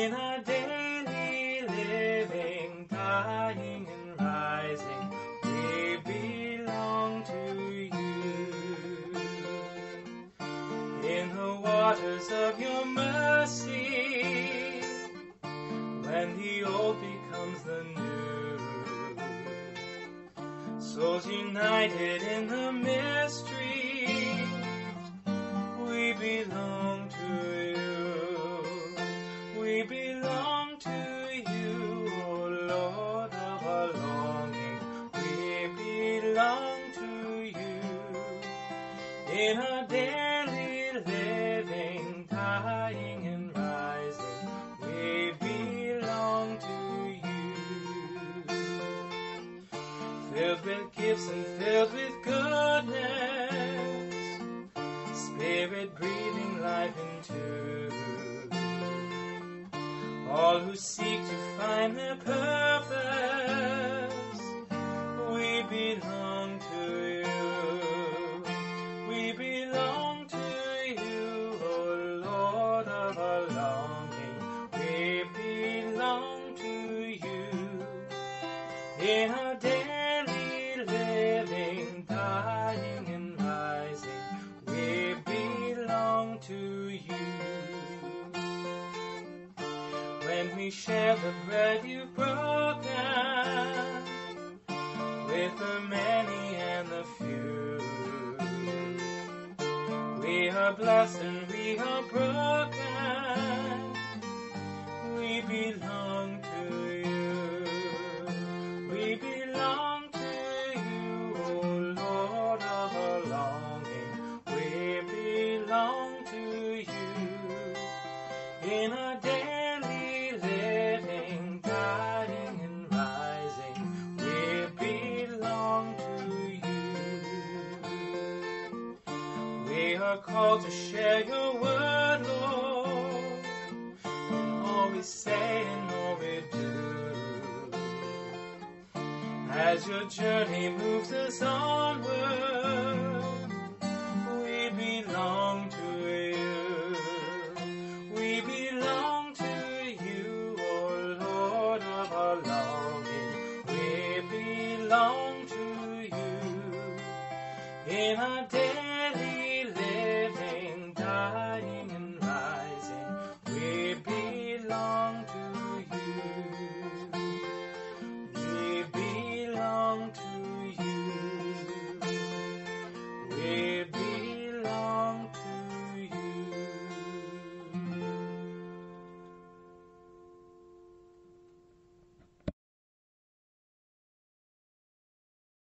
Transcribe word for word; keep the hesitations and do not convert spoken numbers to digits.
in our daily living, dying and rising, we belong to you. In the waters of your mercy, when the old becomes the new, souls united in the mystery, we belong to you. We belong to you, O Lord of our longing. We belong to you. In our daily living, dying and rising, we belong to you. Filled with gifts and filled with goodness, Spirit breathing life into all who seek to find their purpose. We belong to you. We belong to you, O Lord of our longing. We belong to you. In our daily living, dying and rising, we belong to you. When we share the bread you've broken with the many and the few, we are blessed and we are broken. We belong to you. We belong to you, O Lord of our longing. We belong to you. In our daily living, dying and rising, we belong to you. We are called to share your word, Lord, in all we say and all we do. As your journey moves us onward, we belong to you. We belong to you, O Lord of our longing. We belong to you. In our day